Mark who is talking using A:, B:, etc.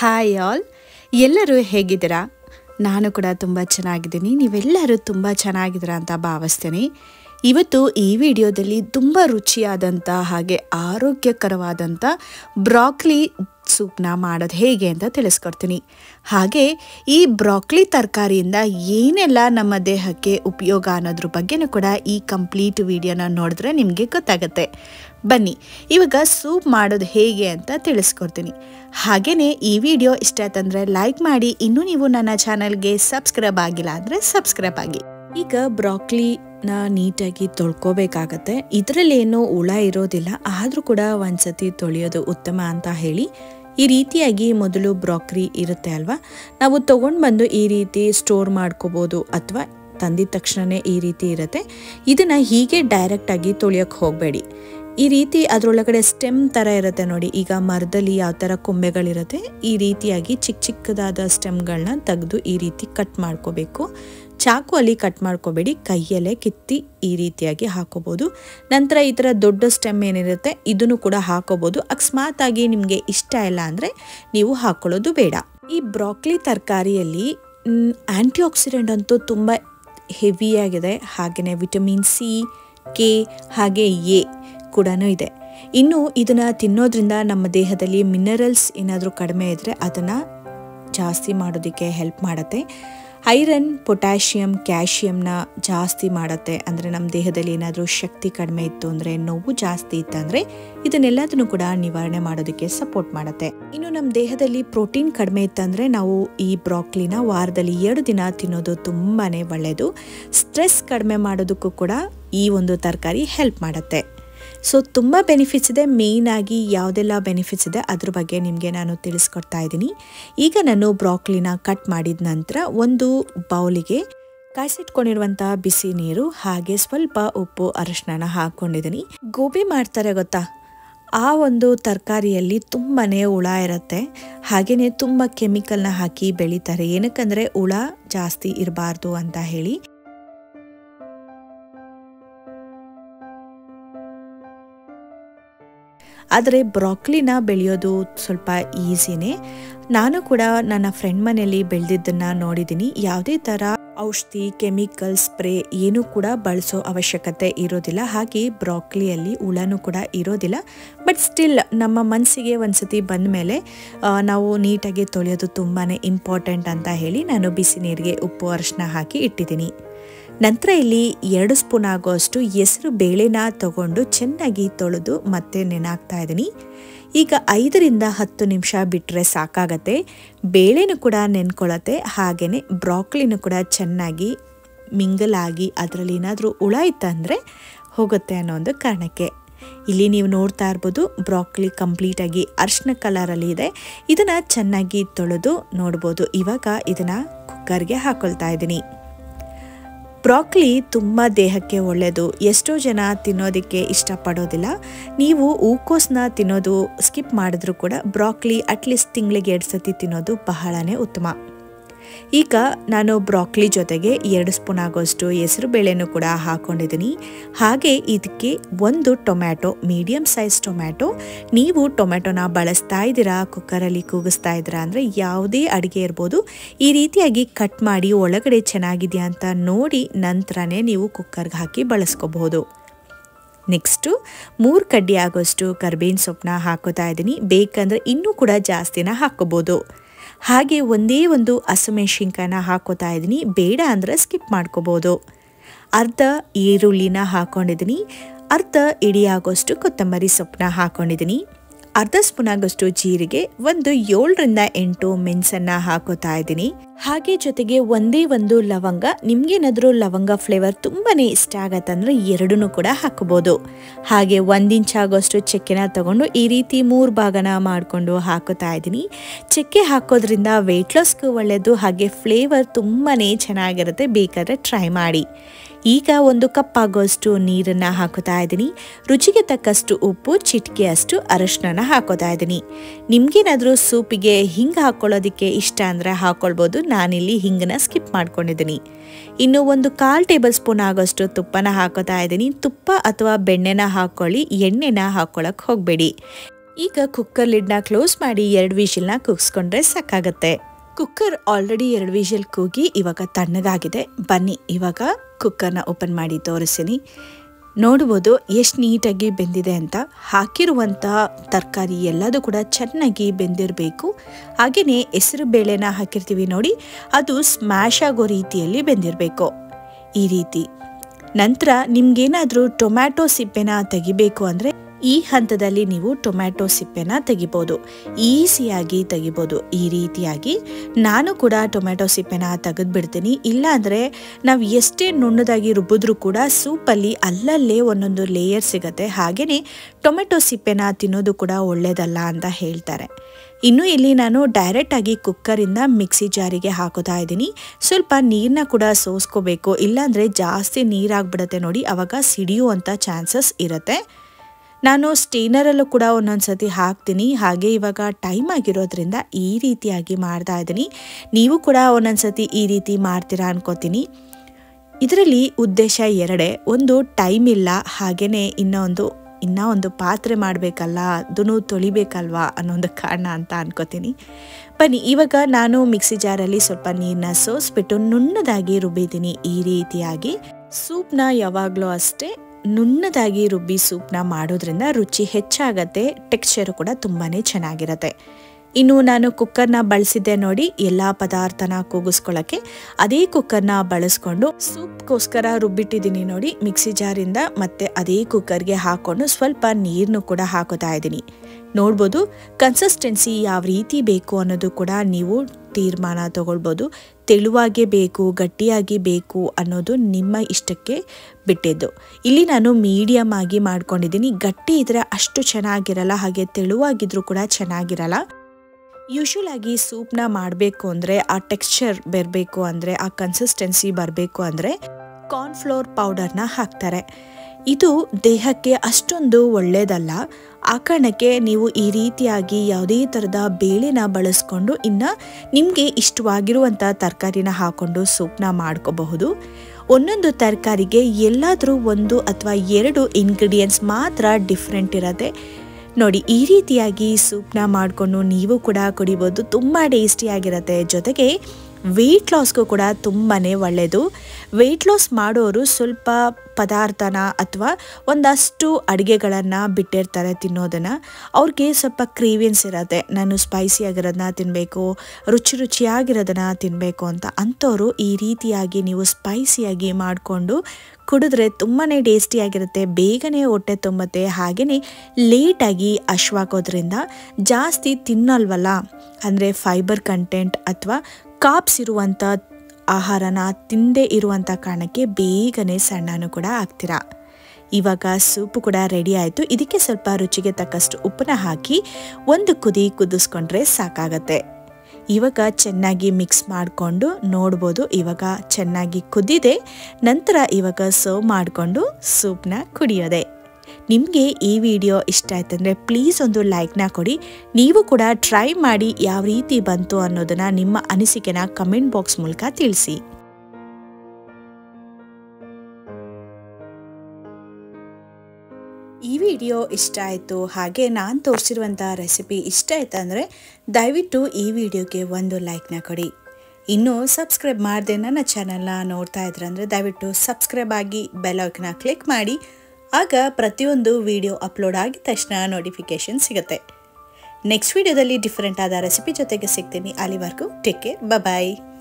A: Hi all, ಎಲ್ಲರೂ ಹೇಗಿದ್ದೀರಾ? ನಾನು ಕೂಡ ತುಂಬ ಚೆನ್ನಾಗಿದ್ದೀನಿ. ನೀವೆಲ್ಲರೂ ತುಂಬ ಚೆನ್ನಾಗಿದ್ದೀರಾ ಅಂತ ಭಾವಿಸ್ತೀನಿ. ಇವತ್ತು ಈ ವಿಡಿಯೋದಲ್ಲಿ ತುಂಬ ರುಚಿಯಾದಂಥ ಹಾಗೆ ಆರೋಗ್ಯಕರವಾದಂಥ ಬ್ರಾಕ್ಲಿ ಸೂಪ್ನ ಮಾಡೋದು ಹೇಗೆ ಅಂತ ತಿಳಿಸ್ಕೊಡ್ತೀನಿ. ಹಾಗೆ ಈ ಬ್ರಾಕ್ಲಿ ತರಕಾರಿಯಿಂದ ಏನೆಲ್ಲ ನಮ್ಮ ದೇಹಕ್ಕೆ ಉಪಯೋಗ ಅನ್ನೋದ್ರ ಬಗ್ಗೆನೂ ಕೂಡ ಈ ಕಂಪ್ಲೀಟ್ ವಿಡಿಯೋನ ನೋಡಿದ್ರೆ ನಿಮಗೆ ಗೊತ್ತಾಗುತ್ತೆ. ಬನ್ನಿ ಇವಾಗ ಸೂಪ್ ಮಾಡೋದು ಹೇಗೆ ಅಂತ ತಿಳಿಸ್ಕೊಡ್ತೀನಿ. ಹಾಗೆಯೇ ಈ ವಿಡಿಯೋ ಇಷ್ಟ ಆಯ್ತಂದರೆ ಲೈಕ್ ಮಾಡಿ. ಇನ್ನೂ ನೀವು ನನ್ನ ಚಾನಲ್ಗೆ ಸಬ್ಸ್ಕ್ರೈಬ್ ಆಗಿಲ್ಲ ಅಂದರೆ ಸಬ್ಸ್ಕ್ರೈಬ್ ಆಗಿ. ಈಗ ಬ್ರಾಕ್ಲಿನ ನೀಟಾಗಿ ತೊಳ್ಕೊಬೇಕಾಗತ್ತೆ. ಇದರಲ್ಲೇನೋ ಹುಳ ಇರೋದಿಲ್ಲ, ಆದರೂ ಕೂಡ ಒಂದ್ಸತಿ ತೊಳೆಯೋದು ಉತ್ತಮ ಅಂತ ಹೇಳಿ ಈ ರೀತಿಯಾಗಿ ಮೊದಲು ಬ್ರಾಕ್ಲಿ ಇರುತ್ತೆ ಅಲ್ವಾ, ನಾವು ತೊಗೊಂಡು ಬಂದು ಈ ರೀತಿ ಸ್ಟೋರ್ ಮಾಡ್ಕೋಬೋದು ಅಥವಾ ತಂದಿದ ತಕ್ಷಣವೇ ಈ ರೀತಿ ಇರುತ್ತೆ. ಇದನ್ನು ಹೀಗೆ ಡೈರೆಕ್ಟಾಗಿ ತೊಳೆಯೋಕ್ಕೆ ಹೋಗಬೇಡಿ. ಈ ರೀತಿ ಅದರೊಳಗಡೆ ಸ್ಟೆಮ್ ಥರ ಇರುತ್ತೆ ನೋಡಿ. ಈಗ ಮರದಲ್ಲಿ ಯಾವ ಥರ ಕೊಂಬೆಗಳಿರುತ್ತೆ, ಈ ರೀತಿಯಾಗಿ ಚಿಕ್ಕ ಚಿಕ್ಕದಾದ ಸ್ಟೆಮ್ಗಳನ್ನ ತೆಗೆದು ಈ ರೀತಿ ಕಟ್ ಮಾಡ್ಕೋಬೇಕು. ಚಾಕು ಅಲ್ಲಿ ಕಟ್ ಮಾಡ್ಕೋಬೇಡಿ, ಕೈಯಲ್ಲೇ ಕಿತ್ತಿ ಈ ರೀತಿಯಾಗಿ ಹಾಕೋಬೋದು. ನಂತರ ಈ ಥರ ದೊಡ್ಡ ಸ್ಟೆಮ್ ಏನಿರುತ್ತೆ ಇದನ್ನು ಕೂಡ ಹಾಕೋಬೋದು. ಅಕಸ್ಮಾತಾಗಿ ನಿಮಗೆ ಇಷ್ಟ ಇಲ್ಲ ಅಂದರೆ ನೀವು ಹಾಕೊಳ್ಳೋದು ಬೇಡ. ಈ ಬ್ರಾಕ್ಲಿ ತರಕಾರಿಯಲ್ಲಿ ಆ್ಯಂಟಿ ಆಕ್ಸಿಡೆಂಟ್ ಅಂತೂ ತುಂಬ ಹೆವಿಯಾಗಿದೆ. ಹಾಗೆಯೇ ವಿಟಮಿನ್ ಸಿ, ಕೆ ಹಾಗೆ ಎ ಕೂಡ ಇದೆ. ಇನ್ನು ಇದನ್ನು ತಿನ್ನೋದ್ರಿಂದ ನಮ್ಮ ದೇಹದಲ್ಲಿ ಮಿನರಲ್ಸ್ ಏನಾದರೂ ಕಡಿಮೆ ಇದ್ದರೆ ಅದನ್ನು ಜಾಸ್ತಿ ಮಾಡೋದಕ್ಕೆ ಹೆಲ್ಪ್ ಮಾಡುತ್ತೆ. ಐರನ್, ಪೊಟ್ಯಾಷಿಯಮ್, ಕ್ಯಾಲ್ಶಿಯಮ್ನ ಜಾಸ್ತಿ ಮಾಡುತ್ತೆ. ಅಂದರೆ ನಮ್ಮ ದೇಹದಲ್ಲಿ ಏನಾದರೂ ಶಕ್ತಿ ಕಡಿಮೆ ಇತ್ತು ಅಂದರೆ, ನೋವು ಜಾಸ್ತಿ ಇತ್ತಂದರೆ ಇದನ್ನೆಲ್ಲದನ್ನು ಕೂಡ ನಿವಾರಣೆ ಮಾಡೋದಕ್ಕೆ ಸಪೋರ್ಟ್ ಮಾಡುತ್ತೆ. ಇನ್ನು ನಮ್ಮ ದೇಹದಲ್ಲಿ ಪ್ರೋಟೀನ್ ಕಡಿಮೆ ಇತ್ತಂದರೆ ನಾವು ಈ ಬ್ರಾಕ್ಲಿನ ವಾರದಲ್ಲಿ 2 ದಿನ ತಿನ್ನೋದು ತುಂಬಾ ಒಳ್ಳೆಯದು. ಸ್ಟ್ರೆಸ್ ಕಡಿಮೆ ಮಾಡೋದಕ್ಕೂ ಕೂಡ ಈ ಒಂದು ತರಕಾರಿ ಹೆಲ್ಪ್ ಮಾಡುತ್ತೆ. ಸೊ ತುಂಬ ಬೆನಿಫಿಟ್ಸ್ ಇದೆ. ಮೇಯ್ನಾಗಿ ಯಾವುದೆಲ್ಲ ಬೆನಿಫಿಟ್ಸ್ ಇದೆ ಅದ್ರ ಬಗ್ಗೆ ನಿಮಗೆ ನಾನು ತಿಳಿಸ್ಕೊಡ್ತಾ ಇದ್ದೀನಿ. ಈಗ ನಾನು ಬ್ರಾಕ್ಲಿನ ಕಟ್ ಮಾಡಿದ ನಂತರ ಒಂದು ಬೌಲಿಗೆ ಕಾಯಿಸಿಟ್ಕೊಂಡಿರುವಂಥ ಬಿಸಿ ನೀರು ಹಾಗೆ ಸ್ವಲ್ಪ ಉಪ್ಪು, ಅರಿಶಿನ ಹಾಕ್ಕೊಂಡಿದ್ದೀನಿ. ಗೋಬಿ ಮಾಡ್ತಾರೆ ಗೊತ್ತಾ, ಆ ಒಂದು ತರಕಾರಿಯಲ್ಲಿ ತುಂಬಾ ಹುಳ ಇರುತ್ತೆ. ಹಾಗೆಯೇ ತುಂಬ ಕೆಮಿಕಲ್ನ ಹಾಕಿ ಬೆಳೀತಾರೆ. ಏನಕ್ಕಂದರೆ ಹುಳ ಜಾಸ್ತಿ ಇರಬಾರ್ದು ಅಂತ ಹೇಳಿ. ಆದರೆ ಬ್ರಾಕ್ಲಿನ ಬೆಳೆಯೋದು ಸ್ವಲ್ಪ ಈಸಿನೇ. ನಾನು ಕೂಡ ನನ್ನ ಫ್ರೆಂಡ್ ಮನೆಯಲ್ಲಿ ಬೆಳೆದಿದ್ದನ್ನು ನೋಡಿದ್ದೀನಿ. ಯಾವುದೇ ಥರ ಔಷಧಿ, ಕೆಮಿಕಲ್, ಸ್ಪ್ರೇ ಏನೂ ಕೂಡ ಬಳಸೋ ಅವಶ್ಯಕತೆ ಇರೋದಿಲ್ಲ. ಹಾಗೆ ಬ್ರಾಕ್ಲಿಯಲ್ಲಿ ಹುಳನೂ ಕೂಡ ಇರೋದಿಲ್ಲ. ಬಟ್ ಸ್ಟಿಲ್ ನಮ್ಮ ಮನಸ್ಸಿಗೆ ಒಂದ್ಸತಿ ಬಂದ ಮೇಲೆ ನಾವು ನೀಟಾಗಿ ತೊಳೆಯೋದು ತುಂಬಾ ಇಂಪಾರ್ಟೆಂಟ್ ಅಂತ ಹೇಳಿ ನಾನು ಬಿಸಿ ನೀರಿಗೆ ಉಪ್ಪು, ಅರಿಶಿನ ಹಾಕಿ ಇಟ್ಟಿದ್ದೀನಿ. ನಂತರ ಇಲ್ಲಿ 2 ಸ್ಪೂನ್ ಆಗೋಷ್ಟು ಹೆಸರು ಬೇಳೆನ ತಗೊಂಡು ಚೆನ್ನಾಗಿ ತೊಳೆದು ಮತ್ತೆ ನೆನಾಕ್ತಾ ಇದ್ದೀನಿ. ಈಗ 5ರಿಂದ 10 ನಿಮಿಷ ಬಿಟ್ಟರೆ ಸಾಕಾಗತ್ತೆ. ಬೇಳೆನೂ ಕೂಡ ನೆನ್ಕೊಳ್ಳುತ್ತೆ, ಹಾಗೆಯೇ ಬ್ರಾಕ್ಲಿನೂ ಕೂಡ ಚೆನ್ನಾಗಿ ಮಿಂಗಲ್ ಆಗಿ ಅದರಲ್ಲಿ ಏನಾದರೂ ಹುಳ ಇತ್ತಂದರೆ ಹೋಗುತ್ತೆ ಅನ್ನೋ ಒಂದು ಕಾರಣಕ್ಕೆ. ಇಲ್ಲಿ ನೀವು ನೋಡ್ತಾ ಇರ್ಬೋದು, ಬ್ರಾಕ್ಲಿ ಕಂಪ್ಲೀಟಾಗಿ ಅರಿಶಿನ ಕಲರಲ್ಲಿ ಇದೆ. ಇದನ್ನು ಚೆನ್ನಾಗಿ ತೊಳೆದು ನೋಡ್ಬೋದು. ಇವಾಗ ಇದನ್ನು ಕುಕ್ಕರ್ಗೆ ಹಾಕೊಳ್ತಾ ಇದ್ದೀನಿ. ಬ್ರಾಕ್ಲಿ ತುಂಬ ದೇಹಕ್ಕೆ ಒಳ್ಳೆಯದು. ಎಷ್ಟೋ ಜನ ತಿನ್ನೋದಕ್ಕೆ ಇಷ್ಟಪಡೋದಿಲ್ಲ. ನೀವು ಹೂಕೋಸನ್ನ ತಿನ್ನೋದು ಸ್ಕಿಪ್ ಮಾಡಿದ್ರೂ ಕೂಡ ಬ್ರಾಕ್ಲಿ ಅಟ್ಲೀಸ್ಟ್ ತಿಂಗಳಿಗೆ 2 ಸತಿ ತಿನ್ನೋದು ಬಹಳನೇ ಉತ್ತಮ. ಈಗ ನಾನು ಬ್ರಾಕ್ಲಿ ಜೊತೆಗೆ 2 ಸ್ಪೂನ್ ಆಗೋಷ್ಟು ಹೆಸರು ಬೇಳೆನೂ ಕೂಡ ಹಾಕ್ಕೊಂಡಿದ್ದೀನಿ. ಹಾಗೆ ಇದಕ್ಕೆ 1 ಟೊಮ್ಯಾಟೊ, ಮೀಡಿಯಮ್ ಸೈಜ್ ಟೊಮ್ಯಾಟೊ. ನೀವು ಟೊಮ್ಯಾಟೊನ ಬಳಸ್ತಾ ಇದ್ದೀರಾ, ಕುಕ್ಕರಲ್ಲಿ ಕೂಗಿಸ್ತಾ ಇದ್ದೀರಾ ಅಂದರೆ ಯಾವುದೇ ಅಡುಗೆ ಇರ್ಬೋದು, ಈ ರೀತಿಯಾಗಿ ಕಟ್ ಮಾಡಿ ಒಳಗಡೆ ಚೆನ್ನಾಗಿದೆಯಾ ಅಂತ ನೋಡಿ ನಂತರನೇ ನೀವು ಕುಕ್ಕರ್ಗೆ ಹಾಕಿ ಬಳಸ್ಕೋಬಹುದು. ನೆಕ್ಸ್ಟು 3 ಕಡ್ಡಿ ಆಗೋಷ್ಟು ಕರ್ಬೇವಿನ ಸೊಪ್ಪನ್ನ ಹಾಕೋತಾ ಇದ್ದೀನಿ. ಬೇಕಂದರೆ ಇನ್ನೂ ಕೂಡ ಜಾಸ್ತಿನ ಹಾಕ್ಕೋಬೋದು. ಹಾಗೆ ಒಂದೇ ಒಂದು ಹಸಿಮೆಣಸಿನ್ಕಾಯಿನ ಹಾಕೋತಾ ಇದ್ದೀನಿ. ಬೇಡ ಅಂದರೆ ಸ್ಕಿಪ್ ಮಾಡ್ಕೋಬೋದು. ಅರ್ಧ ಈರುಳ್ಳಿನ ಹಾಕ್ಕೊಂಡಿದ್ದೀನಿ. ಅರ್ಧ ಇಡೀ ಆಗೋಷ್ಟು ಕೊತ್ತಂಬರಿ ಸೊಪ್ಪನ್ನ ಹಾಕ್ಕೊಂಡಿದ್ದೀನಿ. ಅರ್ಧ ಸ್ಪೂನ್ ಆಗೋಷ್ಟು ಜೀರಿಗೆ, 7ರಿಂದ 8 ಮೆಣಸನ್ನು ಹಾಕೋತಾ ಇದ್ದೀನಿ. ಹಾಗೆ ಜೊತೆಗೆ ಒಂದೇ ಒಂದು ಲವಂಗ. ನಿಮ್ಗೇನಾದರೂ ಲವಂಗ ಫ್ಲೇವರ್ ತುಂಬಾ ಇಷ್ಟ ಆಗತ್ತಂದರೆ 2 ಕೂಡ ಹಾಕೋಬೋದು. ಹಾಗೆ 1 ಇಂಚ್ ಆಗೋಷ್ಟು ಚಕ್ಕೆನ ತಗೊಂಡು ಈ ರೀತಿ 3 ಭಾಗನ ಮಾಡಿಕೊಂಡು ಹಾಕೋತಾ ಇದ್ದೀನಿ. ಚಕ್ಕೆ ಹಾಕೋದ್ರಿಂದ ವೆಯ್ಟ್ ಲಾಸ್ಗೂ ಒಳ್ಳೆಯದು, ಹಾಗೆ ಫ್ಲೇವರ್ ತುಂಬಾ ಚೆನ್ನಾಗಿರುತ್ತೆ. ಬೇಕಾದರೆ ಟ್ರೈ ಮಾಡಿ. ಈಗ 1 ಕಪ್ ಆಗೋಷ್ಟು ನೀರನ್ನು ಹಾಕೋತಾ ಇದ್ದೀನಿ. ರುಚಿಗೆ ತಕ್ಕಷ್ಟು ಉಪ್ಪು, ಚಿಟಿಕೆಯಷ್ಟು ಅರಿಶಿನ ಹಾಕೋತಾ ಇದ್ದೀನಿ. ನಿಮ್ಗೇನಾದರೂ ಸೂಪಿಗೆ ಹಿಂಗೆ ಹಾಕೊಳ್ಳೋದಕ್ಕೆ ಇಷ್ಟ ಅಂದರೆ ಹಾಕ್ಕೊಳ್ಬೋದು. ನಾನಿಲ್ಲಿ ಹಿಂಗನ್ನ ಸ್ಕಿಪ್ ಮಾಡ್ಕೊಂಡಿದ್ದೀನಿ. ಇನ್ನು 1/4 ಟೇಬಲ್ ಸ್ಪೂನ್ ಆಗೋಷ್ಟು ತುಪ್ಪನ ಹಾಕೋತಾ ಇದ್ದೀನಿ. ತುಪ್ಪ ಅಥವಾ ಬೆಣ್ಣೆನ ಹಾಕ್ಕೊಳ್ಳಿ, ಎಣ್ಣೆನ ಹಾಕ್ಕೊಳ್ಳೋಕೆ ಹೋಗಬೇಡಿ. ಈಗ ಕುಕ್ಕರ್ ಲಿಡ್ನ ಕ್ಲೋಸ್ ಮಾಡಿ 2 ವಿಷಲ್ನ ಕೂಗಿಸ್ಕೊಂಡ್ರೆ ಸಾಕಾಗತ್ತೆ. ಕುಕ್ಕರ್ ಆಲ್ರೆಡಿ 2 ವಿಷಲ್ ಕೂಗಿ ಇವಾಗ ತಣ್ಣಗಾಗಿದೆ. ಬನ್ನಿ ಇವಾಗ ಕುಕ್ಕರ್ನ ಓಪನ್ ಮಾಡಿ ತೋರಿಸ್ತೀನಿ. ನೋಡ್ಬೋದು ಎಷ್ಟು ನೀಟಾಗಿ ಬೆಂದಿದೆ ಅಂತ. ಹಾಕಿರುವಂಥ ತರಕಾರಿ ಎಲ್ಲದೂ ಕೂಡ ಚೆನ್ನಾಗಿ ಬೆಂದಿರಬೇಕು. ಹಾಗೆಯೇ ಹೆಸರು ಬೇಳೆನ ಹಾಕಿರ್ತೀವಿ ನೋಡಿ, ಅದು ಸ್ಮ್ಯಾಶ್ ಆಗೋ ರೀತಿಯಲ್ಲಿ ಬೆಂದಿರಬೇಕು ಈ ರೀತಿ. ನಂತರ ನಿಮ್ಗೇನಾದರೂ ಟೊಮ್ಯಾಟೊ ಸಿಪ್ಪೆನ ತೆಗಿಬೇಕು ಅಂದರೆ ಈ ಹಂತದಲ್ಲಿ ನೀವು ಟೊಮ್ಯಾಟೊ ಸಿಪ್ಪೆನ ತೆಗಿಬೋದು, ಈಸಿಯಾಗಿ ತೆಗಿಬೋದು ಈ ರೀತಿಯಾಗಿ. ನಾನು ಕೂಡ ಟೊಮ್ಯಾಟೊ ಸಿಪ್ಪೆನ ತೆಗೆದುಬಿಡ್ತೀನಿ. ಇಲ್ಲಾಂದರೆ ನಾವು ಎಷ್ಟೇ ನುಣ್ಣದಾಗಿ ರುಬ್ಬಿದ್ರೂ ಕೂಡ ಸೂಪಲ್ಲಿ ಅಲ್ಲಲ್ಲೇ ಒಂದೊಂದು ಲೇಯರ್ ಸಿಗುತ್ತೆ. ಹಾಗೆಯೇ ಟೊಮೆಟೊ ಸಿಪ್ಪೆನ ತಿನ್ನೋದು ಕೂಡ ಒಳ್ಳೆಯದಲ್ಲ ಅಂತ ಹೇಳ್ತಾರೆ. ಇನ್ನು ಇಲ್ಲಿ ನಾನು ಡೈರೆಕ್ಟಾಗಿ ಕುಕ್ಕರಿಂದ ಮಿಕ್ಸಿ ಜಾರಿಗೆ ಹಾಕೋತಾ ಇದ್ದೀನಿ. ಸ್ವಲ್ಪ ನೀರನ್ನ ಕೂಡ ಸೋಸ್ಕೋಬೇಕು, ಇಲ್ಲಾಂದರೆ ಜಾಸ್ತಿ ನೀರಾಗ್ಬಿಡುತ್ತೆ ನೋಡಿ, ಆವಾಗ ಸಿಡಿಯುವಂಥ ಚಾನ್ಸಸ್ ಇರುತ್ತೆ. ನಾನು ಸ್ಟೇನರಲ್ಲೂ ಕೂಡ ಒಂದೊಂದು ಸತಿ ಹಾಕ್ತೀನಿ. ಹಾಗೆ ಇವಾಗ ಟೈಮ್ ಆಗಿರೋದ್ರಿಂದ ಈ ರೀತಿಯಾಗಿ ಮಾಡ್ತಾ ಇದ್ದೀನಿ. ನೀವು ಕೂಡ ಒಂದೊಂದು ಸತಿ ಈ ರೀತಿ ಮಾಡ್ತೀರಾ ಅನ್ಕೋತೀನಿ. ಇದರಲ್ಲಿ ಉದ್ದೇಶ ಎರಡೇ, ಒಂದು ಟೈಮ್ ಇಲ್ಲ, ಹಾಗೆಯೇ ಇನ್ನೂ ಒಂದು ಪಾತ್ರೆ ಮಾಡಬೇಕಲ್ಲ, ಅದನ್ನು ತೊಳಿಬೇಕಲ್ವಾ ಅನ್ನೋದು ಕಾರಣ ಅಂತ ಅನ್ಕೋತೀನಿ. ಬನ್ನಿ ಇವಾಗ ನಾನು ಮಿಕ್ಸಿ ಜಾರಲ್ಲಿ ಸ್ವಲ್ಪ ನೀರನ್ನ ಸೋಸ್ಬಿಟ್ಟು ನುಣ್ಣದಾಗಿ ರುಬ್ಬಿದ್ದೀನಿ ಈ ರೀತಿಯಾಗಿ. ಸೂಪ್ನ ಯಾವಾಗಲೂ ಅಷ್ಟೇ ನುಣ್ಣದಾಗಿ ರುಬ್ಬಿ ಸೂಪ್ನ ಮಾಡೋದ್ರಿಂದ ರುಚಿ ಹೆಚ್ಚಾಗತ್ತೆ, ಟೆಕ್ಸ್ಚರು ಕೂಡ ತುಂಬಾ ಚೆನ್ನಾಗಿರುತ್ತೆ. ಇನ್ನು ನಾನು ಕುಕ್ಕರ್ನ ಬಳಸಿದ್ದೆ ನೋಡಿ ಎಲ್ಲ ಪದಾರ್ಥನ ಕೂಗಿಸ್ಕೊಳ್ಳೋಕ್ಕೆ. ಅದೇ ಕುಕ್ಕರ್ನ ಬಳಸ್ಕೊಂಡು ಸೂಪ್ಗೋಸ್ಕರ ರುಬ್ಬಿಟ್ಟಿದ್ದೀನಿ ನೋಡಿ ಮಿಕ್ಸಿ ಜಾರಿಂದ, ಮತ್ತು ಅದೇ ಕುಕ್ಕರ್ಗೆ ಹಾಕ್ಕೊಂಡು ಸ್ವಲ್ಪ ನೀರನ್ನು ಕೂಡ ಹಾಕೋತಾ ಇದ್ದೀನಿ. ನೋಡ್ಬೋದು ಕನ್ಸಿಸ್ಟೆನ್ಸಿ ಯಾವ ರೀತಿ ಬೇಕು ಅನ್ನೋದು ಕೂಡ ನೀವು ತೀರ್ಮಾನ ತಗೊಳ್ಬೋದು. ತೆಳುವಾಗೇ ಬೇಕು, ಗಟ್ಟಿಯಾಗಿ ಬೇಕು ಅನ್ನೋದು ನಿಮ್ಮ ಇಷ್ಟಕ್ಕೆ ಬಿಟ್ಟಿದ್ದು. ಇಲ್ಲಿ ನಾನು ಮೀಡಿಯಮ್ ಆಗಿ ಮಾಡ್ಕೊಂಡಿದ್ದೀನಿ. ಗಟ್ಟಿ ಇದ್ರೆ ಅಷ್ಟು ಚೆನ್ನಾಗಿರಲ್ಲ, ಹಾಗೆ ತೆಳುವಾಗಿದ್ರೂ ಕೂಡ ಚೆನ್ನಾಗಿರಲ್ಲ. ಯೂಶುವಲ್ ಆಗಿ ಸೂಪ್ನ ಮಾಡಬೇಕು ಅಂದರೆ, ಆ ಟೆಕ್ಸ್ಚರ್ ಬರಬೇಕು ಅಂದರೆ, ಆ ಕನ್ಸಿಸ್ಟೆನ್ಸಿ ಬರಬೇಕು ಅಂದರೆ ಕಾರ್ನ್ಫ್ಲೋರ್ ಪೌಡರ್ನ ಹಾಕ್ತಾರೆ. ಇದು ದೇಹಕ್ಕೆ ಅಷ್ಟೊಂದು ಒಳ್ಳೆಯದಲ್ಲ. ಆ ಕಾರಣಕ್ಕೆ ನೀವು ಈ ರೀತಿಯಾಗಿ ಯಾವುದೇ ಥರದ ಬೇಳೆನ ಬಳಸ್ಕೊಂಡು ಇನ್ನು ನಿಮಗೆ ಇಷ್ಟವಾಗಿರುವಂಥ ತರಕಾರಿನ ಹಾಕ್ಕೊಂಡು ಸೂಪ್ನ ಮಾಡ್ಕೋಬಹುದು. ಒಂದೊಂದು ತರಕಾರಿಗೆ ಎಲ್ಲಾದರೂ 1 ಅಥವಾ 2 ಇಂಗ್ರೀಡಿಯೆಂಟ್ಸ್ ಮಾತ್ರ ಡಿಫ್ರೆಂಟ್ ಇರುತ್ತೆ ನೋಡಿ. ಈ ರೀತಿಯಾಗಿ ಸೂಪ್ನ ಮಾಡಿಕೊಂಡು ನೀವು ಕೂಡ ಕುಡಿಬೋದು, ತುಂಬ ಟೇಸ್ಟಿಯಾಗಿರುತ್ತೆ. ಜೊತೆಗೆ ವೆಯ್ಟ್ ಲಾಸ್ಗೂ ಕೂಡ ತುಂಬಾ ಒಳ್ಳೆಯದು. ವೆಯ್ಟ್ ಲಾಸ್ ಮಾಡೋರು ಸ್ವಲ್ಪ ಪದಾರ್ಥನ ಅಥವಾ ಒಂದಷ್ಟು ಅಡುಗೆಗಳನ್ನು ಬಿಟ್ಟಿರ್ತಾರೆ ತಿನ್ನೋದನ್ನು. ಅವ್ರಿಗೆ ಸ್ವಲ್ಪ ಕ್ರೇವಿಯನ್ಸ್ ಇರುತ್ತೆ, ನಾನು ಸ್ಪೈಸಿ ಆಗಿರೋದನ್ನ ತಿನ್ನಬೇಕು, ರುಚಿಯಾಗಿರೋದನ್ನು ತಿನ್ನಬೇಕು ಅಂತ. ಅಂಥವ್ರು ಈ ರೀತಿಯಾಗಿ ನೀವು ಸ್ಪೈಸಿಯಾಗಿ ಮಾಡಿಕೊಂಡು ಕುಡಿದ್ರೆ ತುಂಬಾ ಟೇಸ್ಟಿಯಾಗಿರುತ್ತೆ, ಬೇಗನೆ ಹೊಟ್ಟೆ ತುಂಬುತ್ತೆ. ಹಾಗೆಯೇ ಲೇಟಾಗಿ ಹಶ್ವಾಗೋದ್ರಿಂದ ಜಾಸ್ತಿ ತಿನ್ನಲ್ವಲ್ಲ, ಅಂದರೆ ಫೈಬರ್ ಕಂಟೆಂಟ್ ಅಥವಾ ಕಾರ್ಬ್ಸ್ ಇರುವಂಥ ಆಹಾರನ ತಿಂದೇ ಇರುವಂಥ ಕಾರಣಕ್ಕೆ ಬೇಗನೆ ಸಣ್ಣನೂ ಕೂಡ ಆಗ್ತೀರಾ. ಇವಾಗ ಸೂಪು ಕೂಡ ರೆಡಿ ಆಯಿತು. ಇದಕ್ಕೆ ಸ್ವಲ್ಪ ರುಚಿಗೆ ತಕ್ಕಷ್ಟು ಉಪ್ಪನ್ನ ಹಾಕಿ ಒಂದು ಕುದಿ ಕುದಿಸ್ಕೊಂಡ್ರೆ ಸಾಕಾಗತ್ತೆ. ಇವಾಗ ಚೆನ್ನಾಗಿ ಮಿಕ್ಸ್ ಮಾಡಿಕೊಂಡು ನೋಡ್ಬೋದು, ಇವಾಗ ಚೆನ್ನಾಗಿ ಕುದ್ದಿದೆ. ನಂತರ ಇವಾಗ ಸರ್ವ್ ಮಾಡಿಕೊಂಡು ಸೂಪ್ನ ಕುಡಿಯೋದೆ. ನಿಮಗೆ ಈ ವಿಡಿಯೋ ಇಷ್ಟ ಆಯ್ತಂದರೆ ಪ್ಲೀಸ್ ಒಂದು ಲೈಕ್ನ ಕೊಡಿ. ನೀವು ಕೂಡ ಟ್ರೈ ಮಾಡಿ ಯಾವ ರೀತಿ ಬಂತು ಅನ್ನೋದನ್ನು ನಿಮ್ಮ ಅನಿಸಿಕೆನ ಕಮೆಂಟ್ ಬಾಕ್ಸ್ ಮೂಲಕ ತಿಳಿಸಿ. ಈ ವಿಡಿಯೋ ಇಷ್ಟ ಆಯಿತು, ಹಾಗೆ ನಾನು ತೋರಿಸಿರುವಂಥ ರೆಸಿಪಿ ಇಷ್ಟ ಆಯ್ತು ಅಂದರೆ ದಯವಿಟ್ಟು ಈ ವಿಡಿಯೋಗೆ ಒಂದು ಲೈಕ್ನ ಕೊಡಿ. ಇನ್ನೂ ಸಬ್ಸ್ಕ್ರೈಬ್ ಮಾಡದೆ ನನ್ನ ಚಾನಲ್ನ ನೋಡ್ತಾ ಇದ್ರಂದರೆ ದಯವಿಟ್ಟು ಸಬ್ಸ್ಕ್ರೈಬ್ ಆಗಿ ಬೆಲ್ ಐಕಾನ್ನ ಕ್ಲಿಕ್ ಮಾಡಿ. ಆಗ ಪ್ರತಿಯೊಂದು ವಿಡಿಯೋ ಅಪ್ಲೋಡ್ ಆಗಿದ ತಕ್ಷಣ ನೋಟಿಫಿಕೇಷನ್ ಸಿಗುತ್ತೆ. ನೆಕ್ಸ್ಟ್ ವಿಡಿಯೋದಲ್ಲಿ ಡಿಫ್ರೆಂಟ್ ಆದ ರೆಸಿಪಿ ಜೊತೆಗೆ ಸಿಗ್ತೀನಿ. ಅಲ್ಲಿವರೆಗೂ ಟೇಕ್ ಕೇರ್, ಬಾಯ್.